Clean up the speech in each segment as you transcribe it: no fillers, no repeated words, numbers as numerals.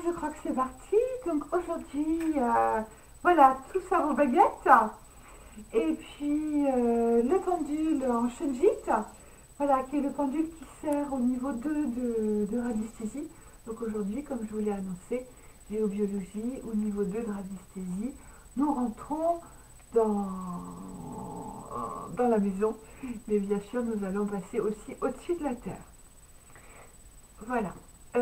je crois que c'est parti. Donc aujourd'hui, voilà, tout ça vos baguettes. Et puis le pendule en shunjit, voilà, qui est le pendule qui sert au niveau 2 de radiesthésie. Donc aujourd'hui, comme je vous l'ai annoncé, géobiologie au niveau 2 de radiesthésie. Nous rentrons dans, dans la maison, mais bien sûr, nous allons passer aussi au-dessus de la Terre. Voilà.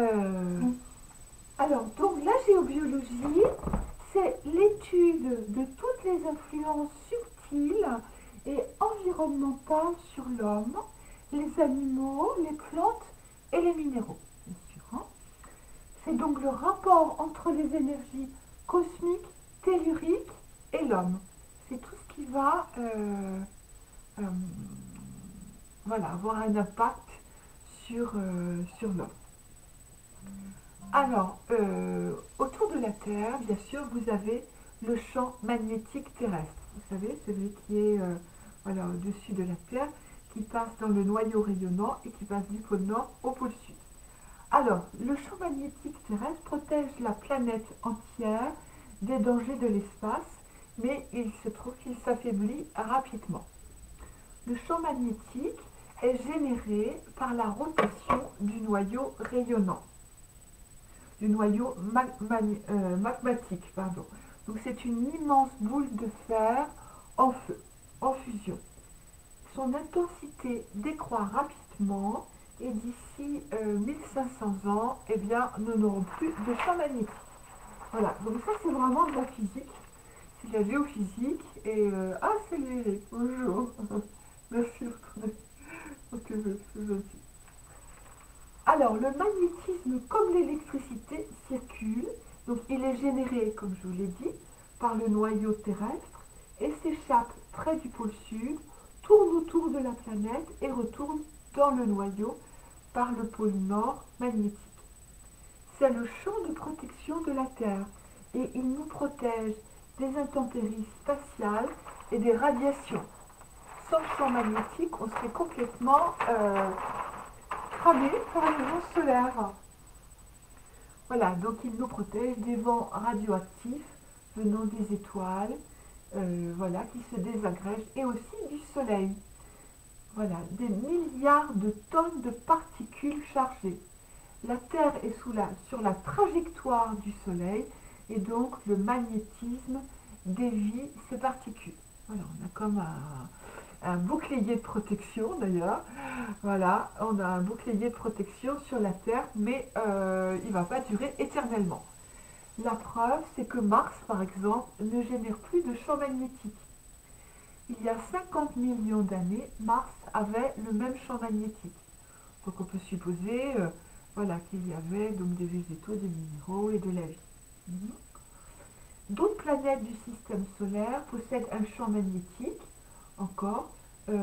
Alors, donc la géobiologie, c'est l'étude de toutes les influences subtiles et environnementales sur l'homme, les animaux, les plantes et les minéraux, bien sûr, hein. C'est donc le rapport entre les énergies cosmiques, telluriques et l'homme. C'est tout ce qui va euh, voilà, avoir un impact sur l'homme. Alors, autour de la Terre, bien sûr, vous avez le champ magnétique terrestre. Vous savez, celui qui est voilà, au-dessus de la Terre, qui passe dans le noyau rayonnant et qui passe du pôle Nord au pôle Sud. Alors, le champ magnétique terrestre protège la planète entière des dangers de l'espace, mais il se trouve qu'il s'affaiblit rapidement. Le champ magnétique est généré par la rotation du noyau rayonnant, du noyau magmatique, pardon. Donc c'est une immense boule de fer en feu, en fusion. Son intensité décroît rapidement et d'ici 1500 ans, eh bien, nous n'aurons plus de champ magnétique. Voilà, donc ça c'est vraiment de la physique, c'est de la géophysique et ah c'est Eric, bonjour, merci ok, c'est gentil. Alors, le magnétisme, comme l'électricité, circule. Donc, il est généré, comme je vous l'ai dit, par le noyau terrestre et s'échappe près du pôle sud, tourne autour de la planète et retourne dans le noyau par le pôle nord magnétique. C'est le champ de protection de la Terre et il nous protège des intempéries spatiales et des radiations. Sans le champ magnétique, on serait complètement cramé par les rayons solaires. Voilà, donc il nous protège des vents radioactifs venant des étoiles, voilà, qui se désagrègent, et aussi du soleil. Voilà, des milliards de tonnes de particules chargées. La Terre est sur la trajectoire du soleil, et donc le magnétisme dévie ces particules. Voilà, on a comme un bouclier de protection d'ailleurs. Voilà, on a un bouclier de protection sur la Terre, mais il ne va pas durer éternellement. La preuve, c'est que Mars, par exemple, ne génère plus de champ magnétique. Il y a 50 millions d'années, Mars avait le même champ magnétique. Donc on peut supposer voilà, qu'il y avait donc des végétaux, des minéraux et de la vie. D'autres planètes du système solaire possèdent un champ magnétique encore.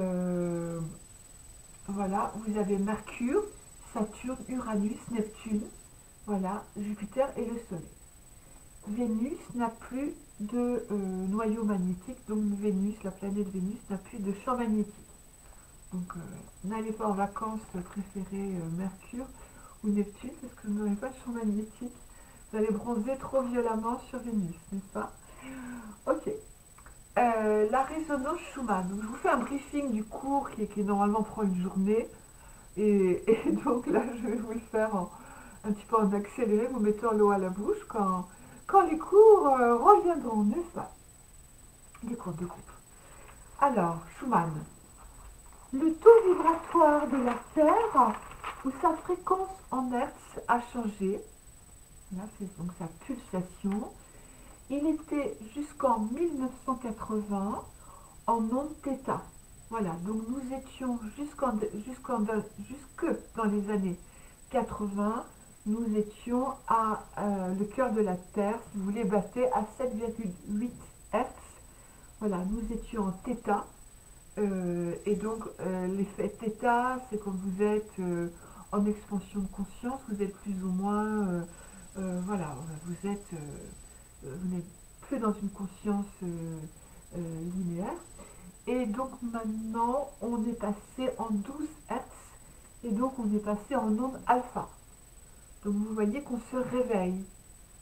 Voilà, vous avez Mercure, Saturne, Uranus, Neptune, voilà, Jupiter et le Soleil. Vénus n'a plus de noyau magnétique, donc Vénus, la planète Vénus, n'a plus de champ magnétique. Donc n'allez pas en vacances préférer Mercure ou Neptune parce que vous n'aurez pas de champ magnétique. Vous allez bronzer trop violemment sur Vénus, n'est-ce pas? Ok. La résonance Schumann. Donc, je vous fais un briefing du cours qui normalement prend une journée. Et donc là, je vais vous le faire un petit peu en accéléré, vous mettant l'eau à la bouche quand les cours reviendront, n'est-ce pas? Les cours de groupe. Alors, Schumann. Le taux vibratoire de la Terre, où sa fréquence en Hertz a changé, là c'est donc sa pulsation, il était jusqu'en 1980 en onde θ. Voilà, donc nous étions jusque dans les années 80, nous étions à le cœur de la Terre, si vous voulez, battait à 7,8 Hz. Voilà, nous étions en θ. Et donc l'effet θ, c'est quand vous êtes en expansion de conscience, vous êtes plus ou moins, voilà, vous n'êtes plus dans une conscience linéaire. Et donc maintenant, on est passé en 12 Hz et donc on est passé en onde alpha. Donc vous voyez qu'on se réveille.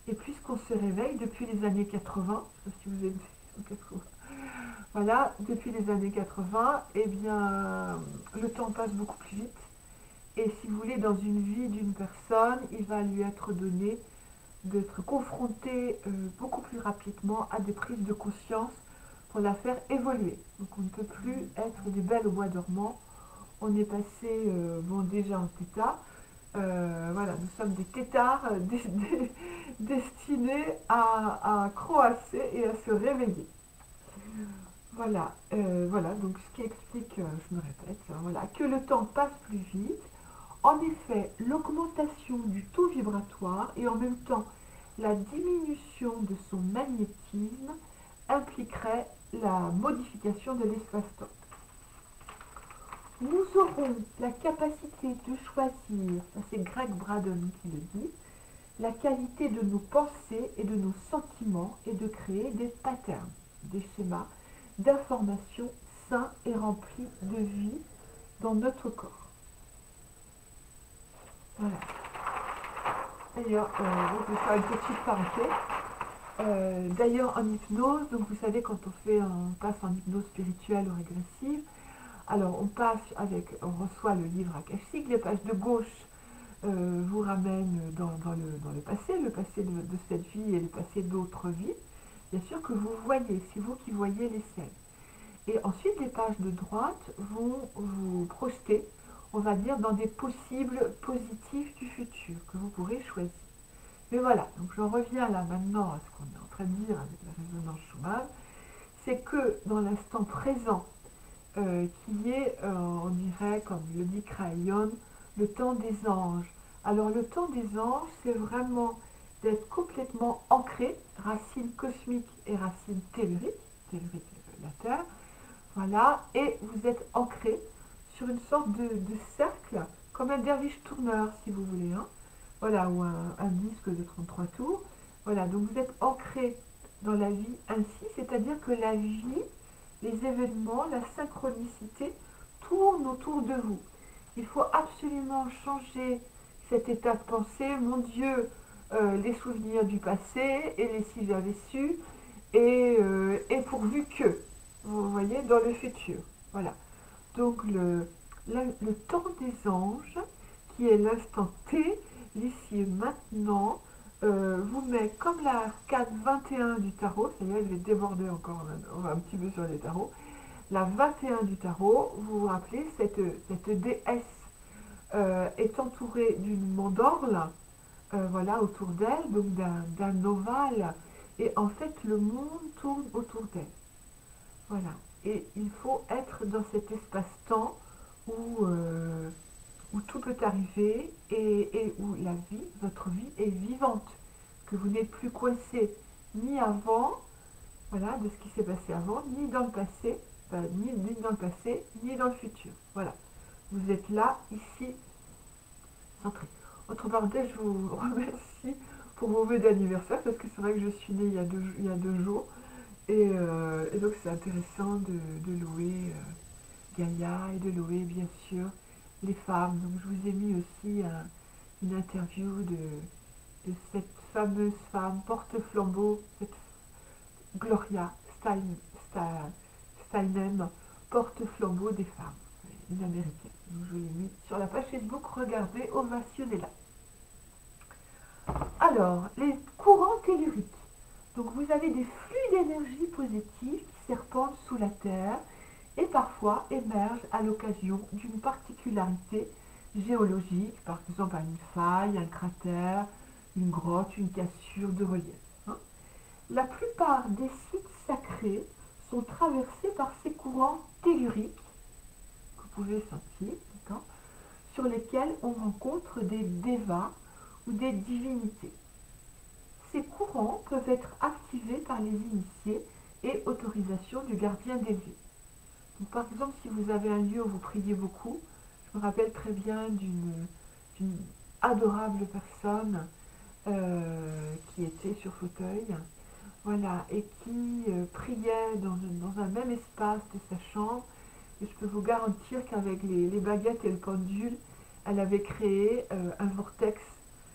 Et puisqu'on se réveille depuis les années 80, je sais pas si vous êtes en 80, voilà, depuis les années 80, eh bien, le temps passe beaucoup plus vite. Et si vous voulez, dans une vie d'une personne, il va lui être donné d'être confronté beaucoup plus rapidement à des prises de conscience pour la faire évoluer. Donc on ne peut plus être des belles au bois dormant. On est passé, bon déjà en tétard, voilà, nous sommes des tétards destinés à croasser et à se réveiller. Voilà, voilà, donc ce qui explique, je me répète, hein, voilà, que le temps passe plus vite. En effet, l'augmentation du taux vibratoire et en même temps la diminution de son magnétisme impliquerait la modification de l'espace-temps. Nous aurons la capacité de choisir, c'est Greg Braden qui le dit, la qualité de nos pensées et de nos sentiments et de créer des patterns, des schémas d'information sains et remplis de vie dans notre corps. Voilà. D'ailleurs, je vais faire une petite parenthèse. D'ailleurs, en hypnose, donc vous savez, quand on passe en hypnose spirituelle ou régressive, alors on reçoit le livre akashique, les pages de gauche vous ramènent dans le passé de cette vie et le passé d'autres vies, bien sûr que vous voyez, c'est vous qui voyez les scènes. Et ensuite, les pages de droite vont vous projeter, on va dire, dans des possibles positifs du futur que vous pourrez choisir. Mais voilà, donc j'en reviens là maintenant à ce qu'on est en train de dire avec la résonance Schumann, c'est que dans l'instant présent, qui est, on dirait, comme le dit Crayon, le temps des anges. Alors le temps des anges, c'est vraiment d'être complètement ancré, racine cosmique et racine tellurique la Terre, voilà, et vous êtes ancré sur une sorte de cercle, comme un derviche tourneur, si vous voulez, hein. Voilà, ou un disque de 33 tours. Voilà, donc vous êtes ancré dans la vie ainsi, c'est-à-dire que la vie, les événements, la synchronicité tournent autour de vous. Il faut absolument changer cet état de pensée. Mon Dieu, les souvenirs du passé et les si j'avais su, et pourvu que, vous voyez, dans le futur. Voilà. Donc le temps des anges, qui est l'instant T, l'ici et maintenant, vous met comme la carte 21 du tarot, c'est-à-dire je vais déborder encore un petit peu sur les tarots, la 21 du tarot, vous vous rappelez, cette déesse est entourée d'une mandorle, voilà, autour d'elle, donc d'un ovale, et en fait le monde tourne autour d'elle. Voilà, et il faut être dans cet espace-temps où tout peut arriver et où la vie, votre vie est vivante, que vous n'êtes plus coincé ni avant, voilà, de ce qui s'est passé avant, ni dans le passé, ni dans le passé, ni dans le futur. Voilà, vous êtes là, ici, centré. Entre parenthèses, je vous remercie pour vos vœux d'anniversaire, parce que c'est vrai que je suis née il y a 2 jours, et donc c'est intéressant de louer Gaïa et de louer bien sûr les femmes. Donc je vous ai mis aussi une interview de cette fameuse femme porte-flambeau, cette Gloria Steinem, porte-flambeau des femmes, une américaine. Donc je l'ai mis sur la page Facebook, regardez, ovationnez-la. Alors, les courants telluriques. Donc vous avez des flux d'énergie positive qui serpentent sous la Terre et parfois émergent à l'occasion d'une particularité géologique, par exemple une faille, un cratère, une grotte, une cassure de relief. Hein. La plupart des sites sacrés sont traversés par ces courants telluriques que vous pouvez sentir, sur lesquels on rencontre des devas ou des divinités. Ces courants peuvent être activés par les initiés et autorisation du gardien des lieux. Donc, par exemple, si vous avez un lieu où vous priez beaucoup, je me rappelle très bien d'une adorable personne qui était sur fauteuil, voilà, et qui priait dans un même espace de sa chambre. Et je peux vous garantir qu'avec les baguettes et le pendule, elle avait créé un vortex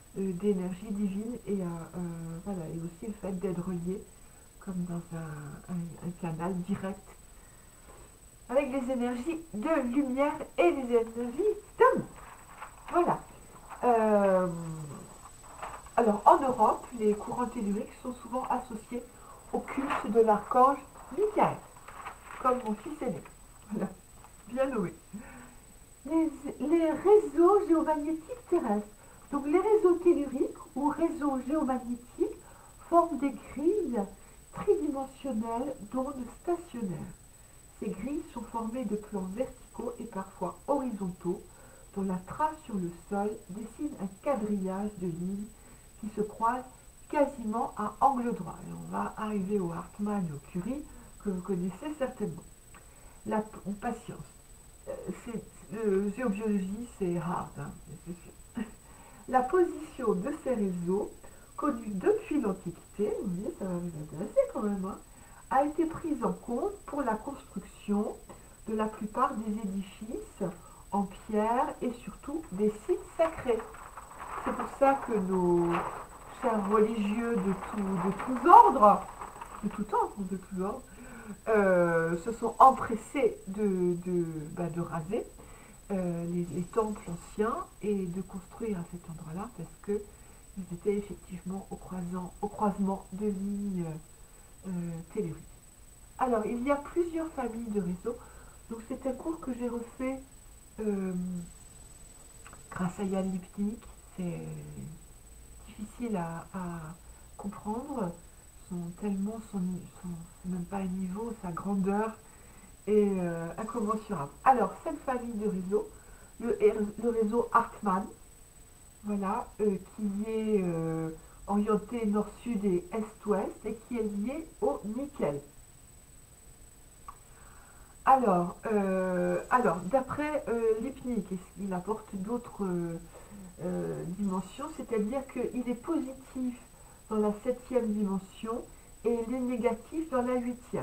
d'énergie divine et, voilà, et aussi le fait d'être relié comme dans un canal direct avec les énergies de lumière et les énergies d'amour. Voilà. Euh, alors en Europe, les courants telluriques sont souvent associés au culte de l'archange Michael, comme mon fils aîné. Voilà. Bien nommé. Les réseaux géomagnétiques terrestres. Donc les réseaux telluriques ou réseaux géomagnétiques forment des grilles tridimensionnelles d'ondes stationnaires. Ces grilles sont formées de plans verticaux et parfois horizontaux, dont la trace sur le sol dessine un quadrillage de lignes qui se croisent quasiment à angle droit. Et on va arriver au Hartmann et au Curie, que vous connaissez certainement. La patience. Géobiologie, c'est hard, hein, c'est sûr. La position de ces réseaux, connus depuis l'Antiquité, vous voyez, ça va vous intéresser quand même, hein, a été prise en compte pour la construction de la plupart des édifices en pierre et surtout des sites sacrés. C'est pour ça que nos chers religieux de tous ordres, de tout temps, de tous ordres, se sont empressés de raser les temples anciens et de construire à cet endroit-là parce qu'ils étaient effectivement au croisement de lignes telluriques. Alors, il y a plusieurs familles de réseaux. Donc, c'est un cours que j'ai refait grâce à Yann Lipnik. C'est difficile à comprendre. Son même pas un niveau, sa grandeur est incommensurable. Alors, cette famille de réseaux, le réseau Hartmann, voilà, qui est orienté nord-sud et est-ouest et qui est lié au nickel. Alors d'après Lipnik, il apporte d'autres dimensions, c'est-à-dire qu'il est positif dans la 7e dimension et il est négatif dans la 8e.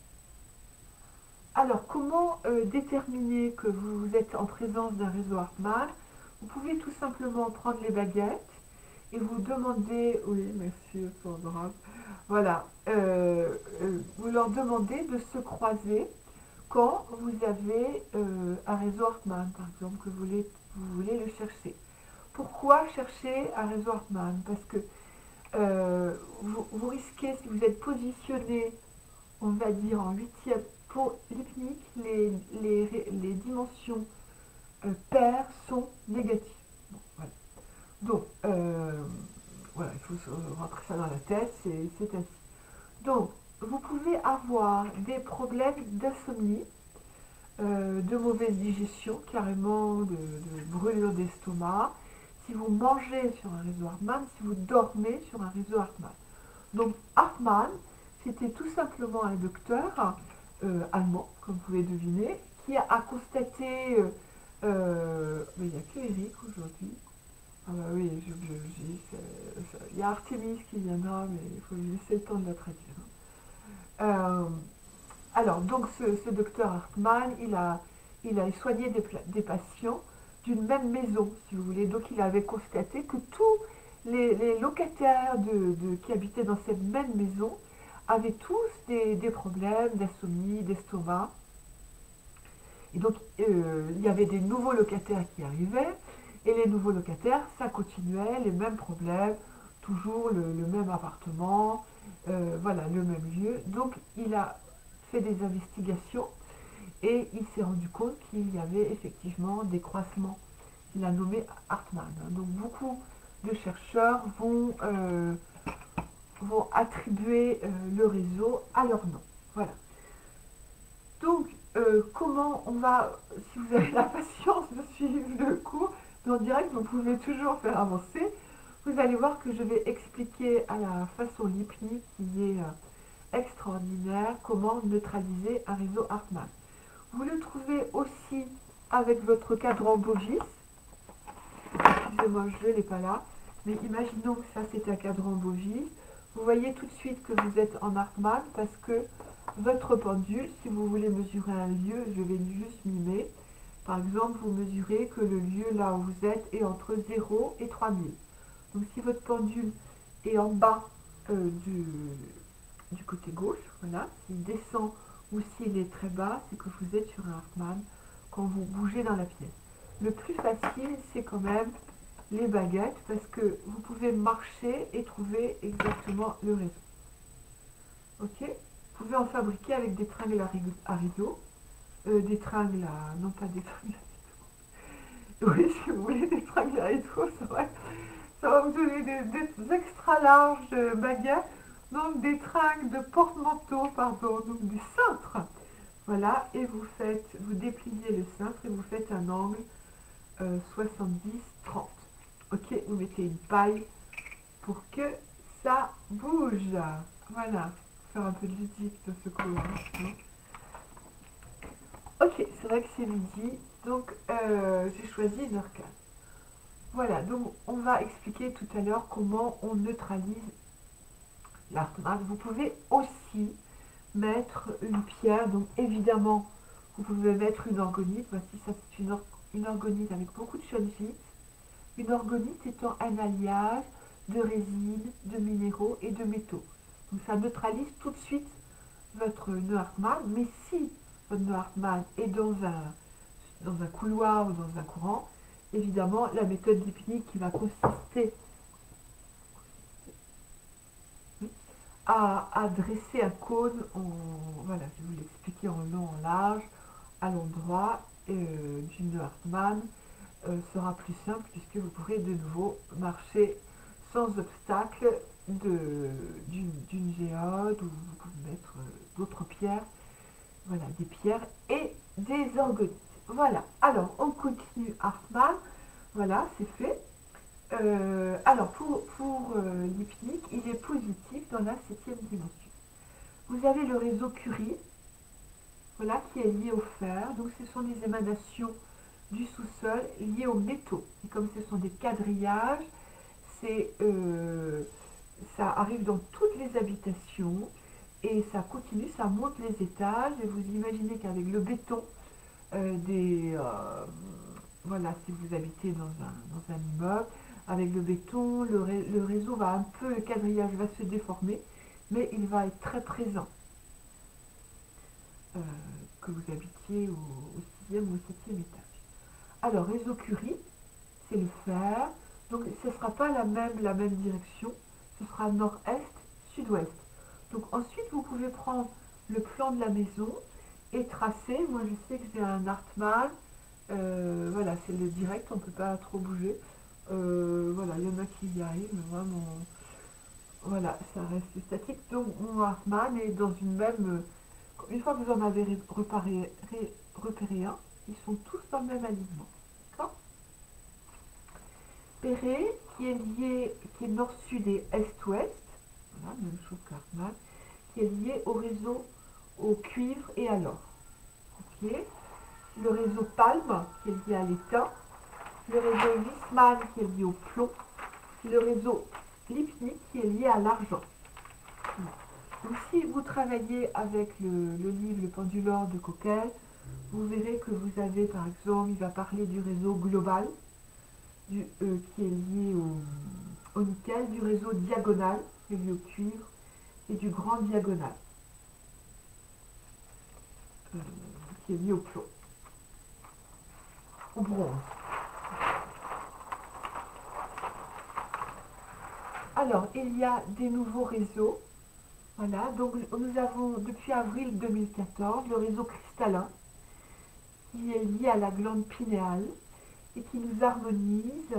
Alors, comment déterminer que vous êtes en présence d'un réseau Hartmann? Vous pouvez tout simplement prendre les baguettes et vous demander, oui, merci Sandra, voilà, vous leur demandez de se croiser quand vous avez un réseau Hartmann, par exemple, que vous voulez le chercher. Pourquoi chercher un réseau Hartmann? Parce que vous risquez, si vous êtes positionné, on va dire en 8e, pour Lipnik, les dimensions paires sont négatives. Bon, voilà. Donc, voilà, il faut rentrer ça dans la tête, c'est ainsi. Donc, vous pouvez avoir des problèmes d'insomnie, de mauvaise digestion, carrément de brûlure d'estomac, si vous mangez sur un réseau Hartmann, si vous dormez sur un réseau Hartmann. Donc Hartmann, c'était tout simplement un docteur allemand, comme vous pouvez deviner, qui a constaté, mais il n'y a que Eric aujourd'hui. Ah bah oui, il y a Artemis qui viendra, mais il faut lui laisser le temps de la traduire. Alors, donc ce docteur Hartmann, il a soigné des patients d'une même maison, si vous voulez. Donc, il avait constaté que tous les locataires qui habitaient dans cette même maison avaient tous des problèmes d'insomnie, d'estomac. Et donc, il y avait des nouveaux locataires qui arrivaient, et les nouveaux locataires, ça continuait, les mêmes problèmes, toujours le même appartement, voilà, le même lieu. Donc, il a fait des investigations et il s'est rendu compte qu'il y avait effectivement des croisements. Il a nommé Hartmann. Donc beaucoup de chercheurs vont attribuer le réseau à leur nom. Voilà. Donc comment on va, si vous avez la patience de suivre le cours, mais en direct vous pouvez toujours faire avancer. Vous allez voir que je vais expliquer à la façon Lipnik qui est extraordinaire comment neutraliser un réseau Hartmann. Vous le trouvez aussi avec votre cadran Bogis. Excusez-moi, je ne l'ai pas là. Mais imaginons que ça c'est un cadran Bogis. Vous voyez tout de suite que vous êtes en Hartmann parce que votre pendule, si vous voulez mesurer un lieu, je vais juste mimer. Par exemple, vous mesurez que le lieu là où vous êtes est entre 0 et 3000. Donc si votre pendule est en bas du côté gauche, voilà, s'il descend ou s'il est très bas, c'est que vous êtes sur un Hartmann quand vous bougez dans la pièce. Le plus facile, c'est quand même les baguettes parce que vous pouvez marcher et trouver exactement le réseau. Ok, vous pouvez en fabriquer avec des tringles à rideau, des tringles à... non pas des tringles à rideau. Oui, si vous voulez des tringles à rideau, ça va vous donner des extra larges baguettes, donc des tringles de porte-manteau, pardon, donc des cintres. Voilà, et vous dépliez le cintre et vous faites un angle 70-30. Ok, vous mettez une paille pour que ça bouge. Voilà, faire un peu de ludique dans ce cours. Ok, c'est vrai que c'est midi, donc j'ai choisi 1h15. Voilà, donc on va expliquer tout à l'heure comment on neutralise l'Hartmann. Vous pouvez aussi mettre une pierre, donc évidemment, vous pouvez mettre une orgonite. Voici, ça c'est une orgonite avec beaucoup de chondrite. Une orgonite étant un alliage de résines, de minéraux et de métaux. Donc ça neutralise tout de suite votre nœud Hartmann, mais si votre nœud Hartmann est dans un couloir ou dans un courant, évidemment la méthode Lipnik qui va consister à dresser un cône, voilà, je vais vous l'expliquer en long, en large, à l'endroit du nœud Hartmann, sera plus simple puisque vous pourrez de nouveau marcher sans obstacle d'une géode, ou vous pouvez mettre d'autres pierres, voilà, des pierres et des orgonites. Voilà, alors on continue Hartmann, voilà, c'est fait. Alors pour Lipnik, il est positif dans la 7e dimension. Vous avez le réseau Curie, voilà, qui est lié au fer, donc ce sont des émanations du sous-sol liées aux métaux. Et comme ce sont des quadrillages, ça arrive dans toutes les habitations et ça continue, ça monte les étages. Et vous imaginez qu'avec le béton, voilà, si vous habitez dans un immeuble, avec le béton, le réseau va un peu, le quadrillage va se déformer, mais il va être très présent. Que vous habitiez au 6e ou au 7e étage. Alors, réseau Curie, c'est le fer. Donc, ce ne sera pas la même direction. Ce sera nord-est, sud-ouest. Donc, ensuite, vous pouvez prendre le plan de la maison et tracer. Moi, je sais que j'ai un Hartmann. Voilà, c'est le direct, on ne peut pas trop bouger. Voilà, il y en a qui y arrivent, mais moi, voilà, ça reste statique. Donc, mon Hartmann est dans une même... Une fois que vous en avez repéré un, ils sont tous dans le même alignement. D'accord ? Perret, qui est nord-sud et est-ouest, voilà, même chose qu'Hartmann, qui est lié au réseau au cuivre et à l'or. Ok ? Le réseau Palm, qui est lié à l'étain, le réseau Wiesmann, qui est lié au plomb, le réseau Lipnik, qui est lié à l'argent. Voilà. Donc si vous travaillez avec le livre Le penduleur de Coquel, vous verrez que vous avez par exemple, il va parler du réseau global, qui est lié au nickel, du réseau diagonal, qui est lié au cuivre, et du grand diagonal, qui est lié au plomb, au bronze. Alors, il y a des nouveaux réseaux. Voilà, donc nous avons depuis avril 2014 le réseau cristallin qui est lié à la glande pinéale et qui nous harmonise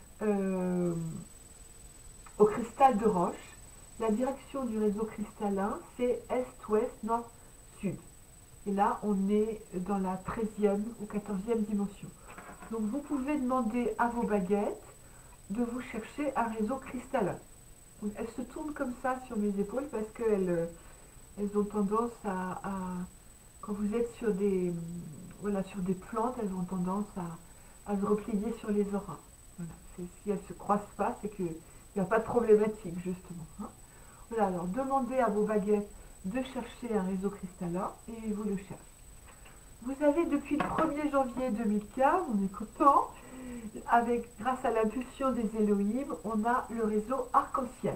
au cristal de roche. La direction du réseau cristallin, c'est est, ouest, nord, sud. Et là, on est dans la 13e ou 14e dimension. Donc vous pouvez demander à vos baguettes de vous chercher un réseau cristallin. Donc, elles se tournent comme ça sur mes épaules parce qu'elles ont tendance quand vous êtes sur des plantes, elles ont tendance à se replier sur les auras. Voilà. Si elles ne se croisent pas, c'est qu'il n'y a pas de problématique, justement. Hein. Voilà, alors demandez à vos baguettes de chercher un réseau cristallin et vous le cherchez. Vous avez depuis le 1er janvier 2015, on est content, grâce à l'impulsion des Elohim, on a le réseau arc-en-ciel.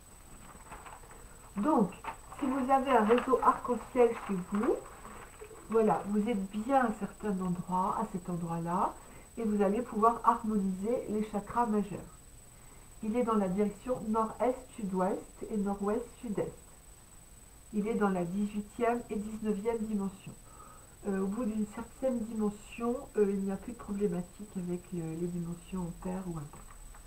Donc, si vous avez un réseau arc-en-ciel chez vous, voilà, vous êtes bien à certains endroits, à cet endroit-là, et vous allez pouvoir harmoniser les chakras majeurs. Il est dans la direction nord-est-sud-ouest et nord-ouest-sud-est. Il est dans la 18e et 19e dimension. Au bout d'une certaine dimension, il n'y a plus de problématique avec les dimensions paires ou impaires.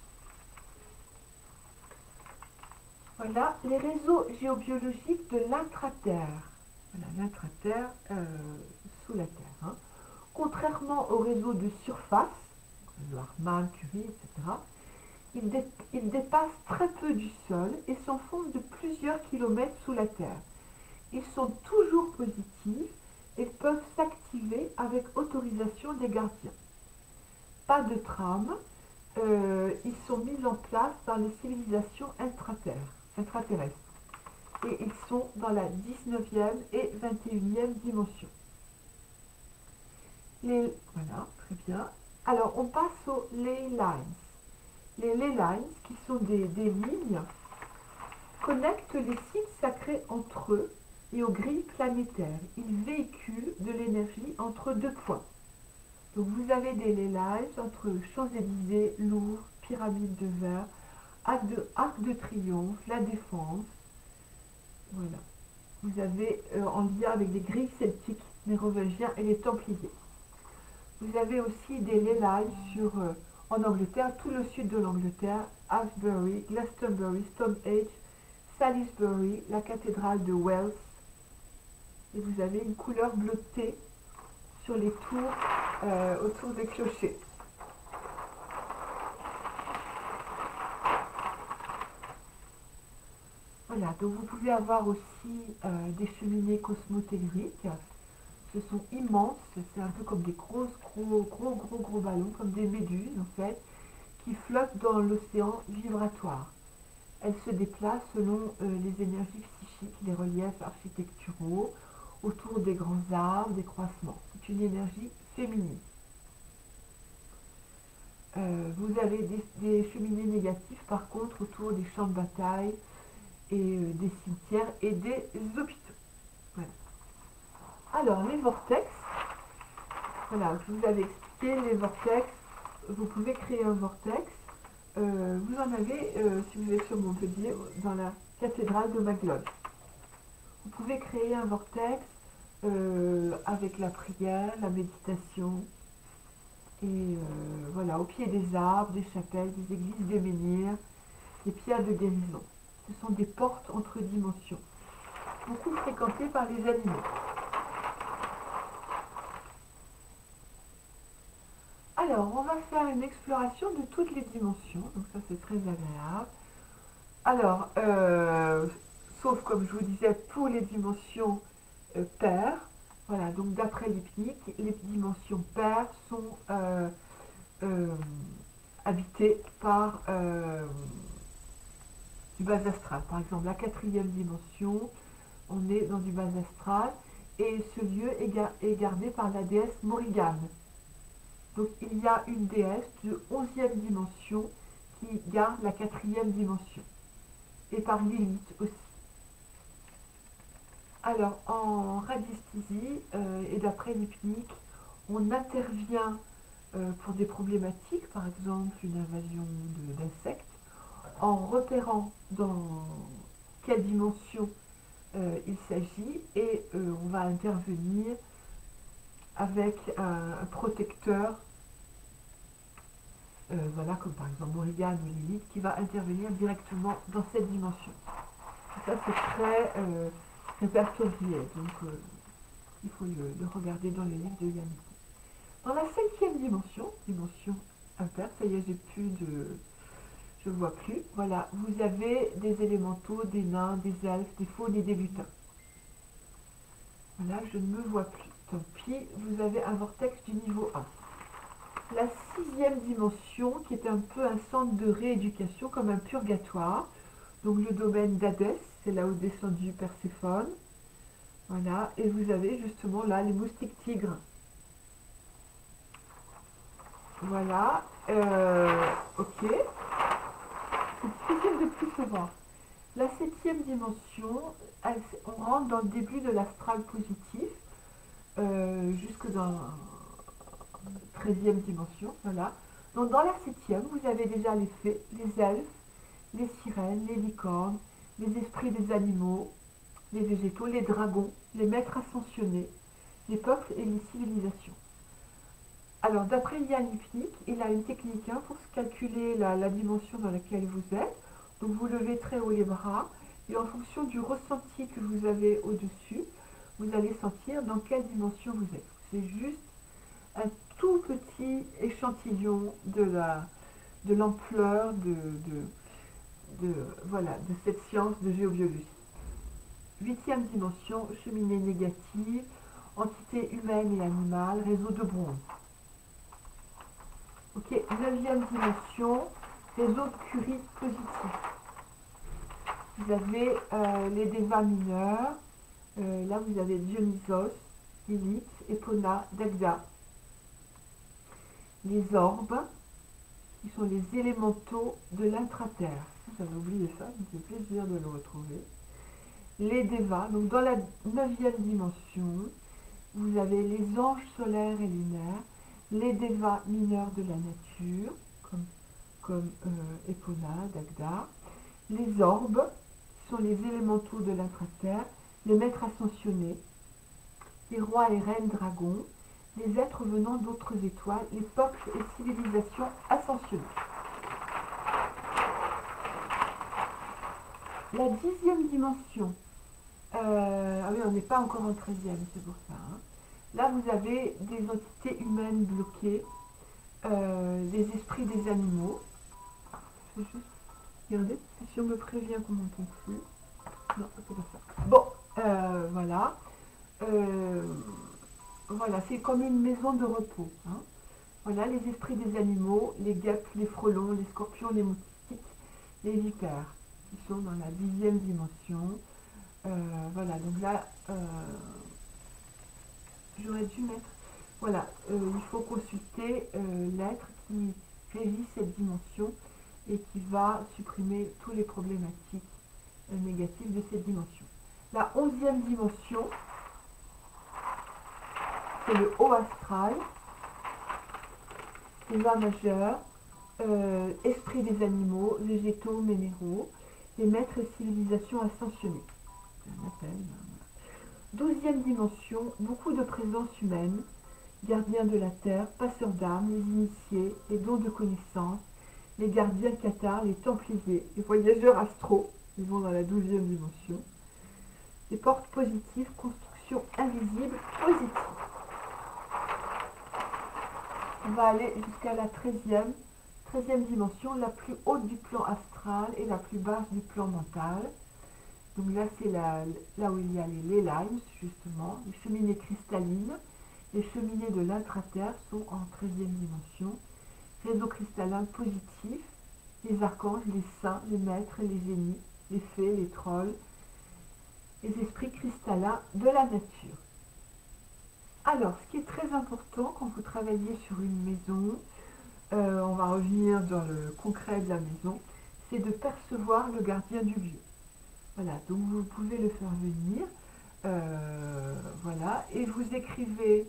Voilà, les réseaux géobiologiques de l'intraterre. Voilà, l'intraterre sous la Terre. Hein. Contrairement aux réseaux de surface, le Harman, Curie, etc., ils dépassent très peu du sol et s'enfoncent de plusieurs kilomètres sous la Terre. Ils sont toujours positifs et peuvent s'activer avec autorisation des gardiens. Pas de trame, ils sont mis en place dans les civilisations intraterrestres. Et ils sont dans la 19e et 21e dimension. Voilà, très bien. Alors, on passe aux ley lines. Les ley lines, qui sont des lignes, connectent les sites sacrés entre eux et aux grilles planétaires. Ils véhiculent de l'énergie entre deux points. Donc, vous avez des ley lines entre Champs-Élysées, Louvre, Pyramide de Verre, Arc de Triomphe, La Défense. Voilà. Vous avez en lien avec les grilles celtiques, les Mérovingiens et les Templiers. Vous avez aussi des ley lines en Angleterre, tout le sud de l'Angleterre, Avebury, Glastonbury, Stonehenge, Salisbury, la cathédrale de Wells. Et vous avez une couleur bleutée sur les tours, autour des clochers. Voilà, donc vous pouvez avoir aussi des cheminées cosmotelluriques. Ce sont immenses, c'est un peu comme des gros ballons, comme des méduses en fait, qui flottent dans l'océan vibratoire. Elles se déplacent selon les énergies psychiques, les reliefs architecturaux, autour des grands arbres, des croissements. C'est une énergie féminine. Vous avez des cheminées négatives par contre autour des champs de bataille et des cimetières et des hôpitaux. Voilà. Alors, les vortex, voilà, je vous avais expliqué les vortex, vous pouvez créer un vortex, vous en avez, si vous êtes sur Montpellier, dans la cathédrale de Maglone. Vous pouvez créer un vortex avec la prière, la méditation, et voilà, au pied des arbres, des chapelles, des églises, des menhirs, des pierres de guérison. Ce sont des portes entre dimensions, beaucoup fréquentées par les animaux. Alors, on va faire une exploration de toutes les dimensions, donc ça c'est très agréable. Alors, sauf comme je vous disais, pour les dimensions paires, voilà, donc d'après l'hypnique, les dimensions paires sont habitées par du bas astral. Par exemple, la 4e dimension, on est dans du bas astral, et ce lieu est gardé par la déesse Morrigan. Donc il y a une déesse de 11e dimension qui garde la 4e dimension. Et par Lilith aussi. Alors en radiesthésie et d'après l'hypnique, on intervient pour des problématiques, par exemple une invasion d'insectes, en repérant dans quelle dimension il s'agit et on va intervenir avec un protecteur, voilà, comme par exemple Morrigan ou Lilith, qui va intervenir directement dans cette dimension. Et ça c'est très répertorié, donc il faut le regarder dans les livres de Yannick. Dans la 5e dimension impaire, ça y est, je ne vois plus, voilà, vous avez des élémentaux, des nains, des elfes, des faunes et des lutins. Voilà, je ne me vois plus. Tant pis, vous avez un vortex du niveau 1. La 6e dimension, qui est un peu un centre de rééducation, comme un purgatoire. Donc le domaine d'Hadès, c'est là où est descendu Perséphone. Voilà, et vous avez justement là les moustiques tigres. Voilà. Ok. C'est difficile de plus se voir. La septième dimension, on rentre dans le début de l'astral positif, jusque dans la 13e dimension. Voilà. Donc dans la septième, vous avez déjà les fées, les elfes, les sirènes, les licornes, les esprits des animaux, les végétaux, les dragons, les maîtres ascensionnés, les peuples et les civilisations. Alors, d'après Yann Lipnik, il a une technique pour calculer la dimension dans laquelle vous êtes. Donc, vous levez très haut les bras et en fonction du ressenti que vous avez au-dessus, vous allez sentir dans quelle dimension vous êtes. C'est juste un tout petit échantillon de l'ampleur voilà, de cette science de géobiologie. Huitième dimension, cheminée négative, entité humaine et animale, réseau de bronze. Ok, neuvième dimension, réseau de Curie positif. Vous avez les dévas mineurs, là vous avez Dionysos, Lilith, Epona, Dagda. Les orbes, qui sont les élémentaux de l'intraterre. J'avais oublié ça, ça me fait plaisir de le retrouver. Les dévas, donc dans la neuvième dimension, vous avez les anges solaires et lunaires, les dévas mineurs de la nature, comme Epona, Dagda, les orbes, qui sont les élémentaux de l'intraterre, les maîtres ascensionnés, les rois et reines dragons, les êtres venant d'autres étoiles, les peuples et civilisations ascensionnées. La 10e dimension, ah oui, on n'est pas encore en 13e, c'est pour ça. Là, vous avez des entités humaines bloquées, des esprits des animaux. Je vais juste regarder si on me prévient qu'on m'entend plus. Non, c'est pas ça. Bon, voilà. Voilà, c'est comme une maison de repos. Voilà, les esprits des animaux, les guêpes, les frelons, les scorpions, les moustiques, les vipères, qui sont dans la 10e dimension. Voilà, donc là, j'aurais dû mettre... Voilà, il faut consulter l'être qui régit cette dimension et qui va supprimer tous les problématiques négatives de cette dimension. La 11e dimension, c'est le haut astral, déva majeur, esprit des animaux, végétaux, minéraux, les maîtres et civilisations ascensionnées. Un appel, voilà. 12e dimension, beaucoup de présence humaine, gardiens de la terre, passeurs d'âmes, les initiés, les dons de connaissances, les gardiens cathares, les templiers, les voyageurs astraux, ils vont dans la 12e dimension, les portes positives, construction invisible, positive. On va aller jusqu'à la 13e dimension, la plus haute du plan astral et la plus basse du plan mental. Donc là, c'est là où il y a les limes, justement, les cheminées cristallines. Les cheminées de l'intraterre sont en 13e dimension. Réseau cristallin positif, les archanges, les saints, les maîtres, les génies, les fées, les trolls, les esprits cristallins de la nature. Alors, ce qui est très important quand vous travaillez sur une maison, on va revenir dans le concret de la maison, c'est de percevoir le gardien du lieu. Voilà, donc vous pouvez le faire venir, voilà, et vous écrivez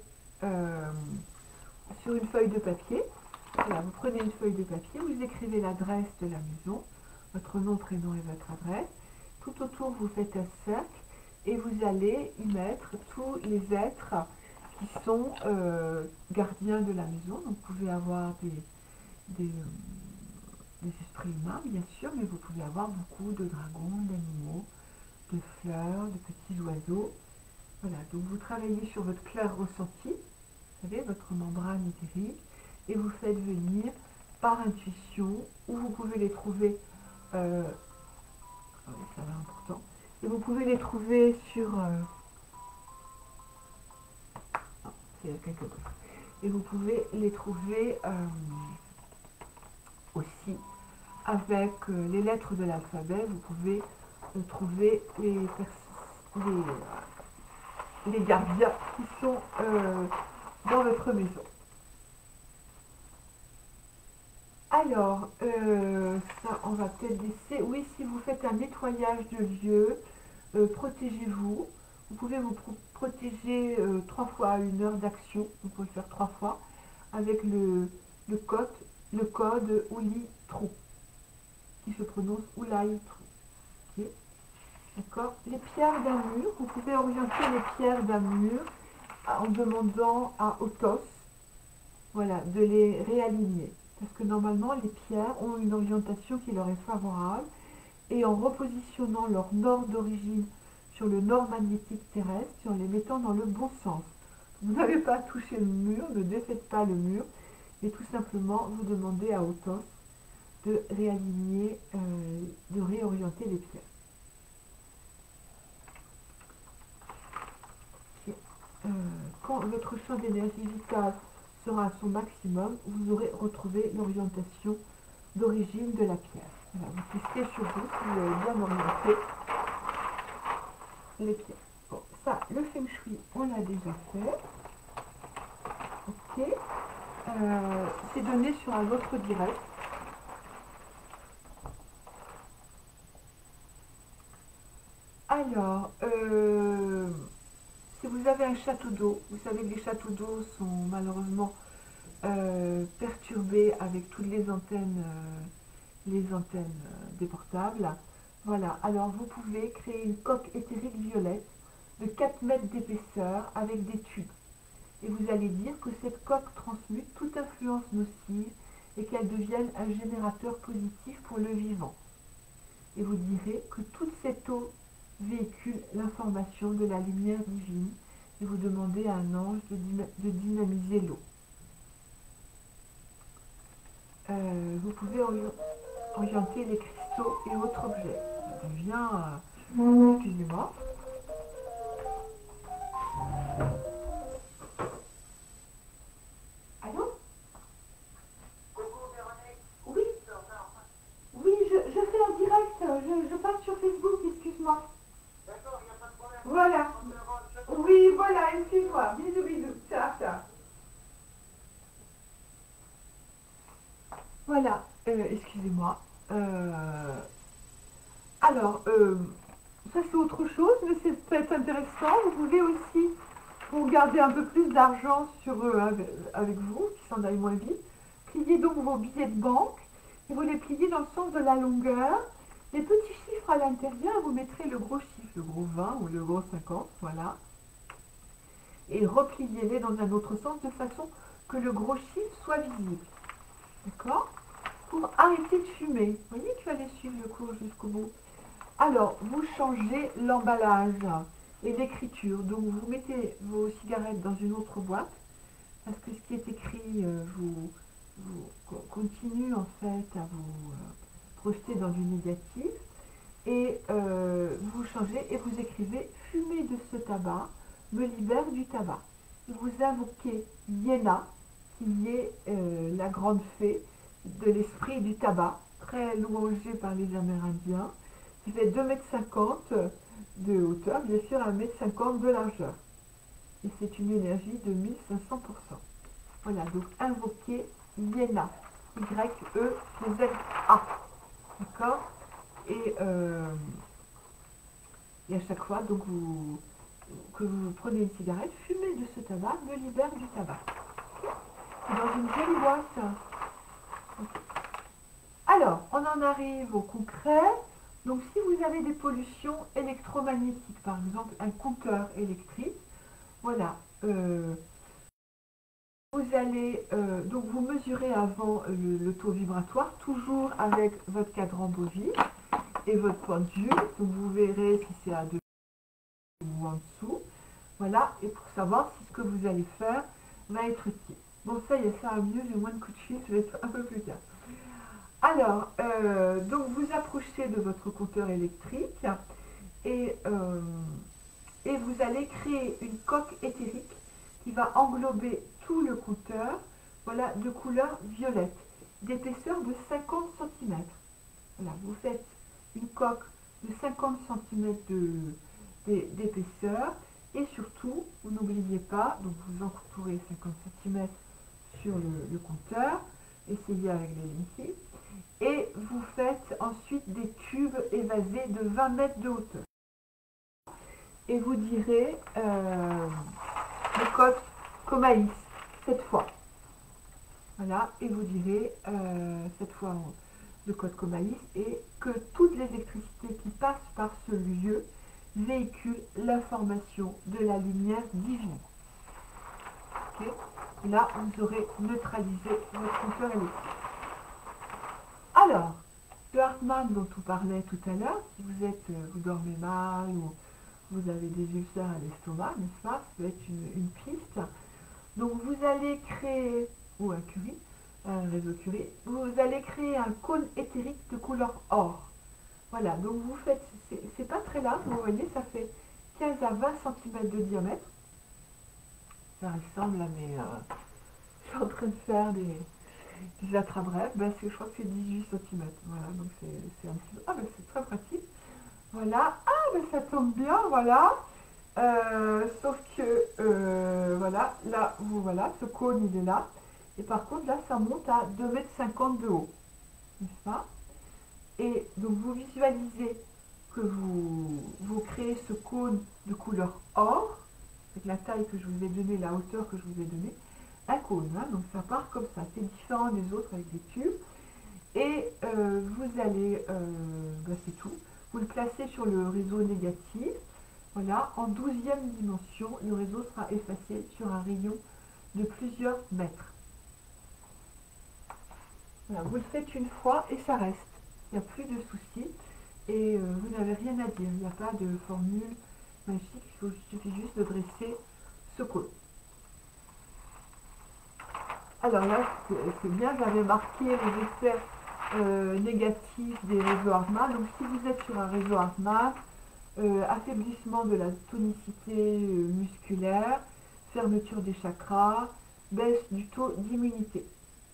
sur une feuille de papier. Voilà, vous prenez une feuille de papier, vous écrivez l'adresse de la maison, votre nom, prénom et votre adresse. Tout autour, vous faites un cercle et vous allez y mettre tous les êtres qui sont gardiens de la maison. Donc, vous pouvez avoir des esprits humains, bien sûr, mais vous pouvez avoir beaucoup de dragons, d'animaux, de fleurs, de petits oiseaux. Voilà, donc vous travaillez sur votre clair ressenti, vous savez, votre membrane éthérique, et vous faites venir par intuition, ou vous pouvez les trouver, ça va important, et vous pouvez les trouver sur, c'est quelque d'autre, et vous pouvez les trouver aussi avec les lettres de l'alphabet, vous pouvez trouver les gardiens qui sont dans votre maison. Alors, ça, on va peut-être laisser. Oui, si vous faites un nettoyage de lieu, protégez-vous. Vous pouvez vous protéger 3 fois à 1 heure d'action. Vous pouvez le faire 3 fois avec le code, le code Ouli Trou, qui se prononce Oulai Trou. Ok. D'accord. Les pierres d'un mur, vous pouvez orienter les pierres d'un mur en demandant à Otos, voilà, de les réaligner. Parce que normalement, les pierres ont une orientation qui leur est favorable et en repositionnant leur nord d'origine sur le nord magnétique terrestre, et en les mettant dans le bon sens. Vous n'avez pas touché le mur, ne défaites pas le mur, et tout simplement vous demandez à Otos de réaligner, de réorienter les pierres. Et, quand votre champ d'énergie vitale sera à son maximum, vous aurez retrouvé l'orientation d'origine de la pierre. Voilà, vous testez sur vous si vous avez bien orienté les pierres. Bon, ça, le feng shui, on l'a déjà fait. Ok. C'est donné sur un autre direct. Alors, si vous avez un château d'eau, vous savez que les châteaux d'eau sont malheureusement perturbés avec toutes les antennes des portables. Voilà, alors vous pouvez créer une coque éthérique violette de 4 mètres d'épaisseur avec des tubes. Et vous allez dire que cette coque transmute toute influence nocive et qu'elle devienne un générateur positif pour le vivant. Et vous direz que toute cette eau véhicule l'information de la lumière divine et vous demandez à un ange de dynamiser l'eau. Vous pouvez orienter les cristaux et autres objets. Ça devient... excusez-moi. Allô? Oui, oui, je fais un direct, je passe sur Facebook, excuse-moi. Voilà. Oui, voilà, excuse-moi. Bisous, bisous. Ciao, ciao. Voilà, excusez-moi. Alors, ça c'est autre chose, mais c'est peut-être intéressant. Vous pouvez aussi, pour garder un peu plus d'argent sur avec vous, qui s'en aille moins vite, plier donc vos billets de banque et vous les pliez dans le sens de la longueur. Les petits chiffres à l'intérieur, vous mettrez le gros chiffre, le gros 20 ou le gros 50, voilà. Et repliez-les dans un autre sens de façon que le gros chiffre soit visible. D'accord? Pour arrêter de fumer. Vous voyez qu'il fallait suivre le cours jusqu'au bout. Alors, vous changez l'emballage et l'écriture. Donc, vous mettez vos cigarettes dans une autre boîte parce que ce qui est écrit vous continue en fait à vous projeter dans du négatif. Et vous changez et vous écrivez « Fumer de ce tabac me libère du tabac ». Vous invoquez Yéna, qui est la grande fée de l'esprit du tabac, très louangée par les Amérindiens, qui fait 2,50 m de hauteur, bien sûr 1,50 m de largeur. Et c'est une énergie de 1500%. Voilà, donc invoquez Yéna, Y-E-Z-A. D'accord? Et à chaque fois donc que vous prenez une cigarette, fumer de ce tabac me libère du tabac. C'est dans une jolie boîte. Alors, on en arrive au concret. Donc, si vous avez des pollutions électromagnétiques, par exemple un compteur électrique, voilà, vous allez donc vous mesurez avant le taux vibratoire, toujours avec votre cadran bovie et votre pendule. Donc, vous verrez si c'est à 2 ou en dessous. Voilà, et pour savoir si ce que vous allez faire va être utile. Bon, ça y est, ça va mieux, j'ai moins de coups de fil, je vais être un peu plus calme. Alors, donc vous approchez de votre compteur électrique et vous allez créer une coque éthérique qui va englober tout le compteur, voilà, de couleur violette, d'épaisseur de 50 cm. Voilà, vous faites une coque de 50 cm d'épaisseur et surtout, vous n'oubliez pas, donc vous entourez 50 cm sur le compteur, essayez avec les Linky. Et vous faites ensuite des tubes évasés de 20 mètres de hauteur. Et vous direz le code Comaïs cette fois. Voilà, et vous direz cette fois le code Comaïs et que toute l'électricité qui passe par ce lieu véhicule l'information de la lumière divine. Okay. Et là, vous aurez neutralisé votre compteur électrique. Alors, le Hartmann dont on parlait tout à l'heure, si vous dormez mal ou vous avez des ulcères à l'estomac, n'est-ce pas? Ça peut être une piste. Donc vous allez créer, ou un réseau Curie, vous allez créer un cône éthérique de couleur or. Voilà, donc vous faites, c'est pas très large, vous voyez, ça fait 15 à 20 cm de diamètre. Ça ressemble à mes... je suis en train de faire des attrape-brèves, ben, je crois que c'est 18 cm. Voilà, donc c'est un petit peu... Ah ben c'est très pratique. Voilà, ah ben ça tombe bien, voilà. Sauf que, voilà, là, voilà, ce cône il est là. Et par contre, là, ça monte à 2,50 m de haut. N'est-ce pas? Et donc, vous visualisez que vous créez ce cône de couleur or, avec la taille que je vous ai donnée, la hauteur que je vous ai donnée, un cône. Hein, donc, ça part comme ça. C'est différent des autres avec des tubes. Et vous allez, ben, c'est tout. Vous le placez sur le réseau négatif. Voilà, en 12e dimension, le réseau sera effacé sur un rayon de plusieurs mètres. Voilà, vous le faites une fois et ça reste. Il n'y a plus de soucis et vous n'avez rien à dire. Il n'y a pas de formule magique, il suffit juste de dresser ce cône. Alors là, c'est bien, j'avais marqué les effets négatifs des réseaux Hartmann. Donc si vous êtes sur un réseau Hartmann, affaiblissement de la tonicité musculaire, fermeture des chakras, baisse du taux d'immunité.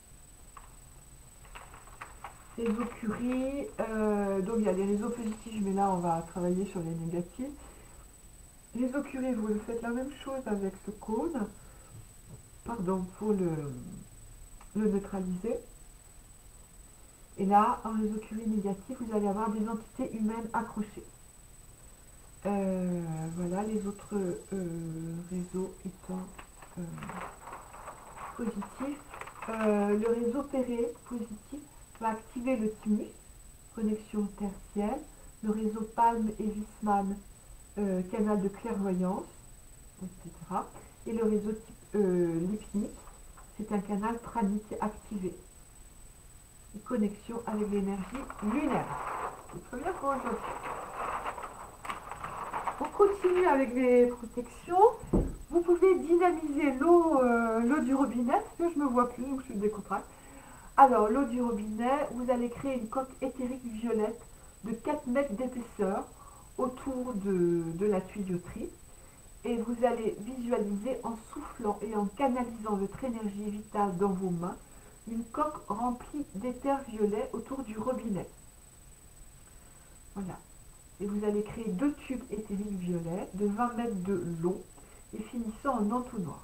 Réseau Curie, donc il y a les réseaux positifs, mais là on va travailler sur les négatifs. Réseau Curie, vous faites la même chose avec ce cône, pardon, pour le neutraliser. Et là, en réseau Curie négatif, vous allez avoir des entités humaines accrochées. Voilà, les autres réseaux étant positifs. Le réseau Péré positif va activer le thymus, connexion tertiaire. Le réseau Palm et Wiesmann, canal de clairvoyance, etc. Et le réseau Lipnik, c'est un canal pranique activé. Connexion avec l'énergie lunaire. C'est très bien pour aujourd'hui. On continue avec les protections. Vous pouvez dynamiser l'eau du robinet, parce que je ne me vois plus, donc je suis décontracte. Alors, l'eau du robinet, vous allez créer une coque éthérique violette de 4 mètres d'épaisseur autour de la tuyauterie. Et vous allez visualiser en soufflant et en canalisant votre énergie vitale dans vos mains, une coque remplie d'éther violet autour du robinet. Voilà. Et vous allez créer 2 tubes éthériques violets de 20 mètres de long et finissant en entonnoir.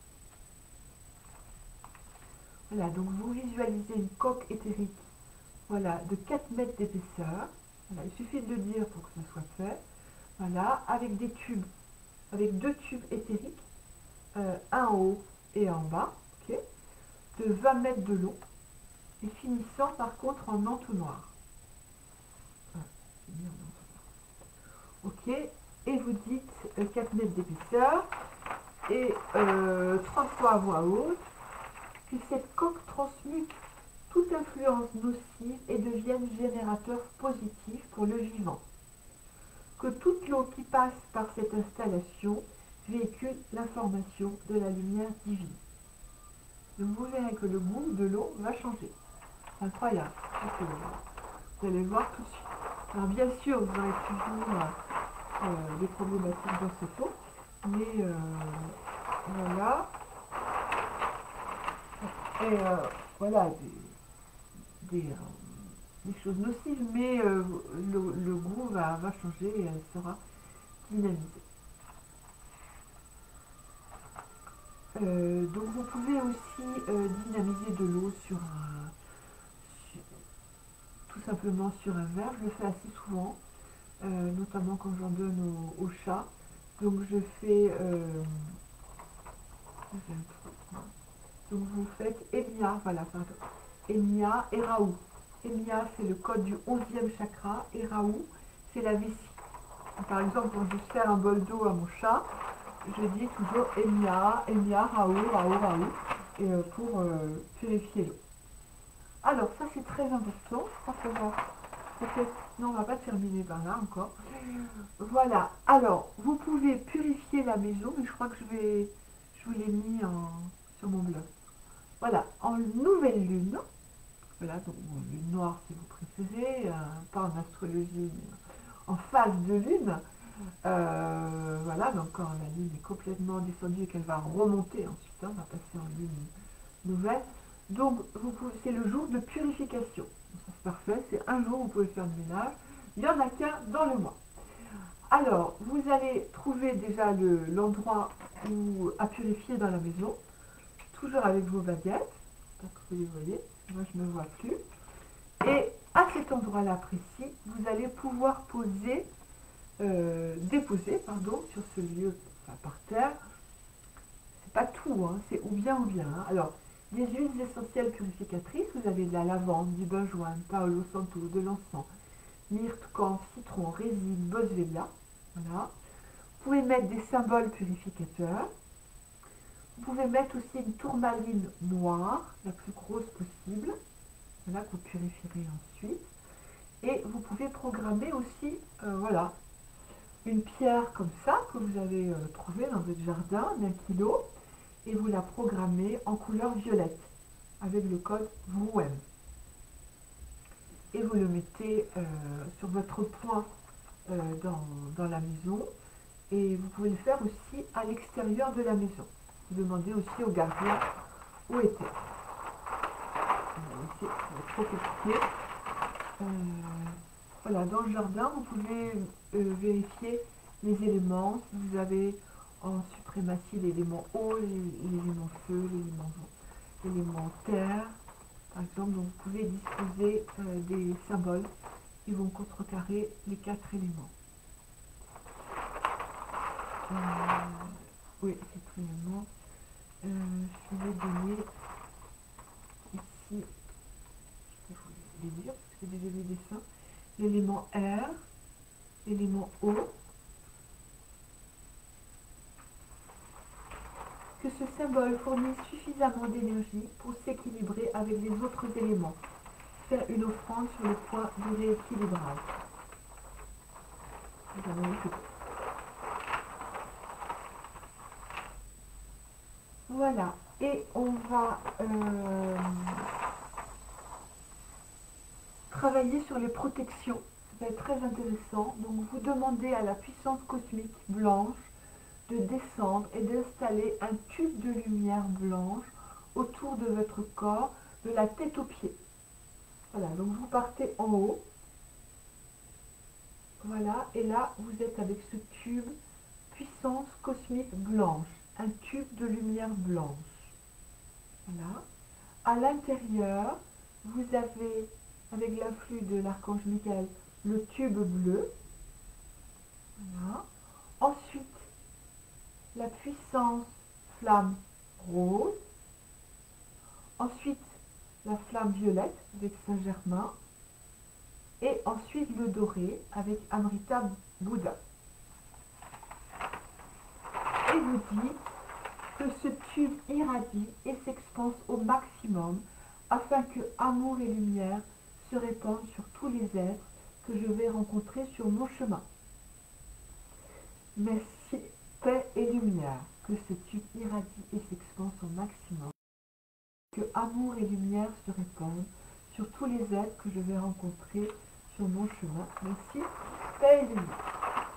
Voilà, donc vous visualisez une coque éthérique, voilà, de 4 mètres d'épaisseur. Voilà, il suffit de le dire pour que ça soit fait. Voilà, avec des tubes, avec 2 tubes éthériques, un en haut et un en bas, okay, de 20 mètres de long et finissant par contre en entonnoir. Voilà, c'est bien en entonnoir. Ok, et vous dites 4 mètres d'épaisseur et 30 fois à voix haute. Que cette coque transmute toute influence nocive et devienne générateur positif pour le vivant. Que toute l'eau qui passe par cette installation véhicule l'information de la lumière divine. Donc vous verrez que le goût de l'eau va changer. C'est incroyable. Vous allez voir tout de suite. Alors bien sûr, vous aurez toujours des problématiques dans cette eau, mais voilà. Et voilà, des choses nocives, mais le goût va changer et elle sera dynamisée. Donc vous pouvez aussi dynamiser de l'eau tout simplement sur un verre. Je le fais assez souvent, notamment quand j'en donne aux chats. Donc je fais... donc vous faites Enya, voilà, pardon. Enya et Raoult. Enya, c'est le code du 11e chakra, et Raoult, c'est la vessie. Par exemple, quand je sers un bol d'eau à mon chat, je dis toujours Enya, Enya, Raoult, Raoult, Raoult, et, pour purifier l'eau. Alors, ça c'est très important. Non, on va pas terminer par là encore. Voilà. Alors, vous pouvez purifier la maison, mais je crois que je vous l'ai mis sur mon blog. Voilà, en nouvelle lune. Voilà, donc lune noire si vous préférez, pas en astrologie, mais en phase de lune. Voilà, donc quand la lune est complètement descendue et qu'elle va remonter ensuite, on va passer en lune nouvelle. Donc, c'est le jour de purification. Ça c'est parfait, c'est un jour où vous pouvez faire le ménage. Il n'y en a qu'un dans le mois. Alors, vous allez trouver déjà l'endroit à purifier dans la maison, toujours avec vos baguettes. Donc, vous les voyez, moi je ne me vois plus. Et à cet endroit-là précis, vous allez pouvoir déposer sur ce lieu, enfin, par terre. C'est pas tout, hein, c'est ou bien. Hein. Alors, des huiles essentielles purificatrices, vous avez de la lavande, du benjoin, Paolo Santo, de l'encens, myrte, camphre, citron, résine, boswellia. Voilà. Vous pouvez mettre des symboles purificateurs. Vous pouvez mettre aussi une tourmaline noire, la plus grosse possible. Voilà, que vous purifierez ensuite. Et vous pouvez programmer aussi, voilà, une pierre comme ça que vous avez trouvée dans votre jardin d'1 kilo. Et vous la programmez en couleur violette avec le code VOUM. Et vous le mettez sur votre point dans la maison. Et vous pouvez le faire aussi à l'extérieur de la maison. Vous demandez aussi au gardien où était. Ici, ça va être trop compliqué. Voilà, dans le jardin, vous pouvez vérifier les éléments. Si vous avez en suprématie l'élément eau, l'élément feu, l'élément terre, par exemple. Donc vous pouvez disposer des symboles qui vont contrecarrer les 4 éléments. Oui, c'est très éléments. Je vais donner ici, je vais vous les dire parce que c'est déjà des dessins, l'élément air, l'élément eau. Que ce symbole fournisse suffisamment d'énergie pour s'équilibrer avec les autres éléments. Faire une offrande sur le point de rééquilibrage. Voilà, et on va travailler sur les protections. Ça va être très intéressant. Donc vous demandez à la puissance cosmique blanche de descendre et d'installer un tube de lumière blanche autour de votre corps, de la tête aux pieds. Voilà, donc vous partez en haut. Voilà, et là, vous êtes avec ce tube puissance cosmique blanche, un tube de lumière blanche. Voilà. À l'intérieur, vous avez, avec l'influx de l'archange Michael, le tube bleu. Voilà. Ensuite, la puissance flamme rose. Ensuite, la flamme violette avec Saint-Germain. Et ensuite, le doré avec Amrita Bouddha. Et vous dites que ce tube irradie et s'expanse au maximum afin que amour et lumière se répandent sur tous les êtres que je vais rencontrer sur mon chemin. Merci, paix et lumière, que ce tube irradie et s'expanse au maximum, que amour et lumière se répandent sur tous les êtres que je vais rencontrer sur mon chemin. Merci, paix et lumière.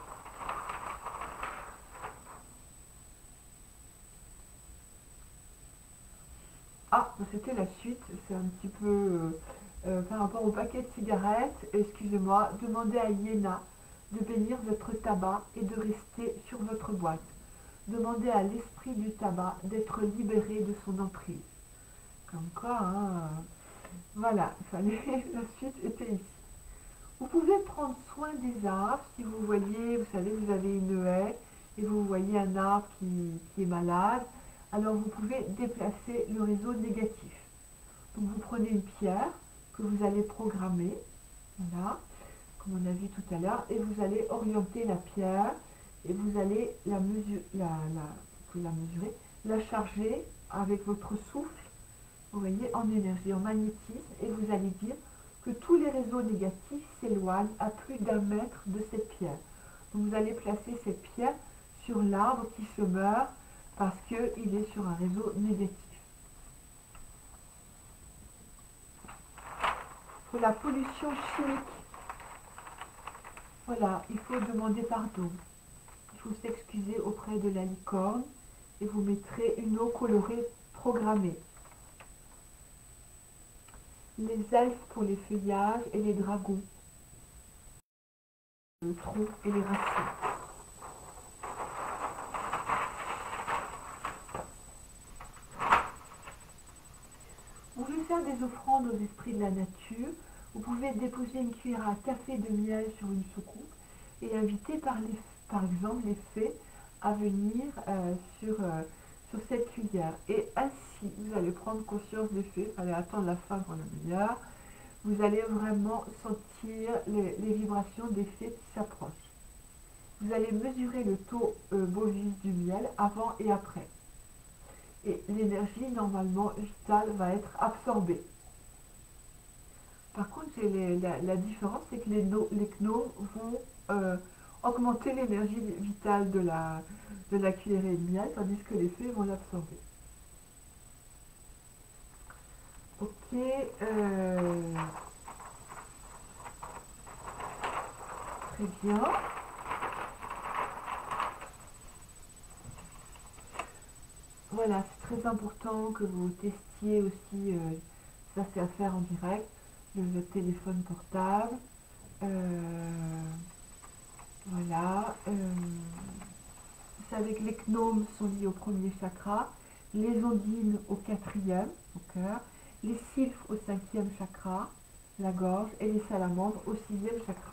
Ah, c'était la suite, c'est un petit peu par rapport au paquet de cigarettes. Excusez-moi, demandez à Iéna de bénir votre tabac et de rester sur votre boîte. demandez à l'esprit du tabac d'être libéré de son emprise. Comme quoi, hein, voilà, il fallait, la suite était ici. Vous pouvez prendre soin des arbres si vous voyez, vous savez, vous avez une haie et vous voyez un arbre qui est malade. Alors vous pouvez déplacer le réseau négatif. Donc vous prenez une pierre que vous allez programmer, voilà, comme on a vu tout à l'heure, et vous allez orienter la pierre et vous allez la mesurer, la charger avec votre souffle, vous voyez, en énergie, en magnétisme, et vous allez dire que tous les réseaux négatifs s'éloignent à plus d'1 mètre de cette pierre. Donc vous allez placer cette pierre sur l'arbre qui se meurt parce qu'il est sur un réseau négatif. Pour la pollution chimique, voilà, il faut demander pardon. Il faut s'excuser auprès de la licorne et vous mettrez une eau colorée programmée. Les elfes pour les feuillages et les dragons, le tronc et les racines. Vous pouvez faire des offrandes aux esprits de la nature. Vous pouvez déposer une cuillère à café de miel sur une soucoupe et inviter par exemple les fées à venir sur cette cuillère. Et ainsi, vous allez prendre conscience des fées, allez attendre la fin pour le meilleur. Vous allez vraiment sentir les vibrations des fées qui s'approchent. Vous allez mesurer le taux bovis du miel avant et après. Et l'énergie normalement vitale va être absorbée. Par contre, la différence, c'est que les gnomes vont augmenter l'énergie vitale de la cuillerée de miel, tandis que les fées vont l'absorber. Ok. Très bien. Voilà, c'est très important que vous testiez aussi, ça c'est à faire en direct, le téléphone portable. Voilà. Vous savez que les gnomes sont liés au premier chakra, les ondines au 4e, au cœur, les sylphes au 5e chakra, la gorge, et les salamandres au 6e chakra.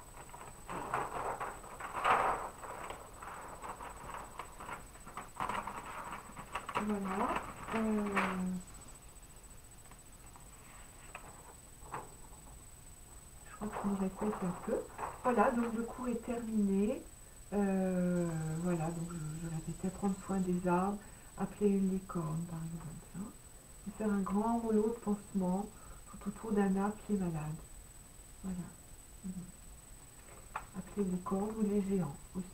Voilà. Je crois qu'il me répète un peu. Voilà, donc le cours est terminé. Voilà, donc je répétais, prendre soin des arbres, appeler une licorne par exemple. Hein, et faire un grand rouleau de pansement tout autour d'un arbre qui est malade. Voilà. Appeler les licorne ou les géants aussi.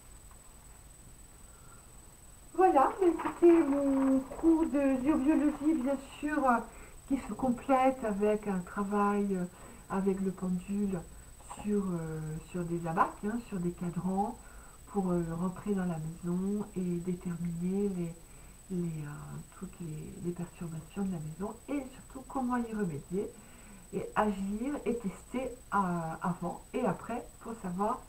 Voilà, écoutez, mon cours de géobiologie, bien sûr, qui se complète avec un travail avec le pendule sur des abacs, hein, sur des cadrans, pour rentrer dans la maison et déterminer toutes les perturbations de la maison et surtout comment y remédier et agir et tester avant et après pour savoir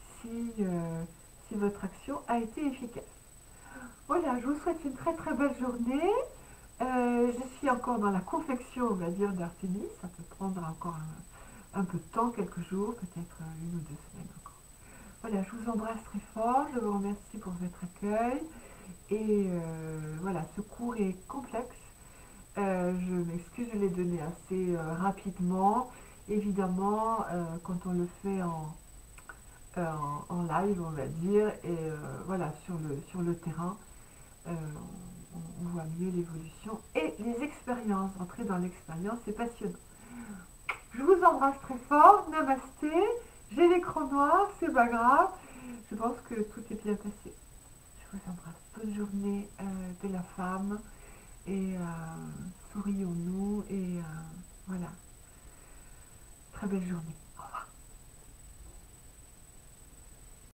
si votre action a été efficace. Voilà, je vous souhaite une très très belle journée. Je suis encore dans la confection, on va dire, d'Artémis. Ça peut prendre encore un peu de temps, quelques jours, peut-être 1 ou 2 semaines encore. Voilà, je vous embrasse très fort. Je vous remercie pour votre accueil. Et voilà, ce cours est complexe. Je m'excuse, je l'ai donné assez rapidement. Évidemment, quand on le fait en live, on va dire, et voilà, sur le terrain, on voit mieux l'évolution et les expériences. Entrer dans l'expérience, c'est passionnant. Je vous embrasse très fort. Namasté. J'ai l'écran noir, c'est pas grave. Je pense que tout est bien passé. Je vous embrasse. Bonne journée de la femme. Et sourions-nous. Et voilà. Très belle journée.